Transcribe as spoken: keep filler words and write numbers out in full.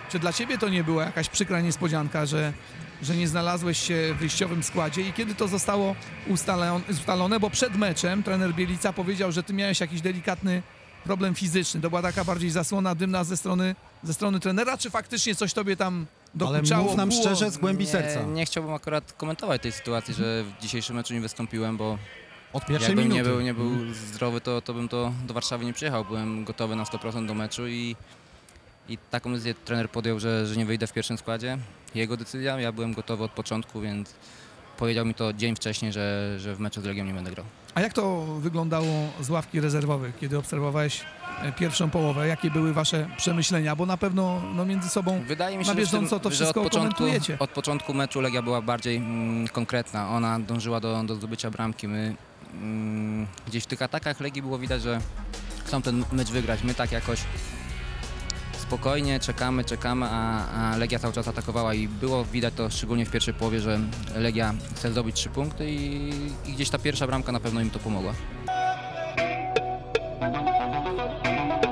Czy dla ciebie to nie była jakaś przykra niespodzianka, że, że nie znalazłeś się w wyjściowym składzie i kiedy to zostało ustalone, ustalone? Bo przed meczem trener Bielica powiedział, że ty miałeś jakiś delikatny problem fizyczny. To była taka bardziej zasłona dymna ze strony, ze strony trenera, czy faktycznie coś tobie tam Ale dokuczało? mów nam było? szczerze, z głębi nie, serca. Nie chciałbym akurat komentować tej sytuacji, że w dzisiejszym meczu nie wystąpiłem, bo Od pierwszej jakbym minuty. nie był, nie był zdrowy, to, to bym to do Warszawy nie przyjechał. Byłem gotowy na sto procent do meczu i, i taką decyzję trener podjął, że, że nie wyjdę w pierwszym składzie. Jego decyzja, ja byłem gotowy od początku, więc powiedział mi to dzień wcześniej, że, że w meczu z Legią nie będę grał. A jak to wyglądało z ławki rezerwowych, kiedy obserwowałeś e, pierwszą połowę? Jakie były wasze przemyślenia? Bo na pewno no, między sobą Wydaje mi się, na że w tym- bieżąco to że wszystko od początku, komentujecie. od początku meczu Legia była bardziej mm, konkretna. Ona dążyła do, do zdobycia bramki. My mm, gdzieś w tych atakach Legii było widać, że chcą ten mecz wygrać. My tak jakoś spokojnie czekamy, czekamy, a, a Legia cały czas atakowała i było widać to szczególnie w pierwszej połowie, że Legia chce zdobyć trzy punkty i, i gdzieś ta pierwsza bramka na pewno im to pomogła.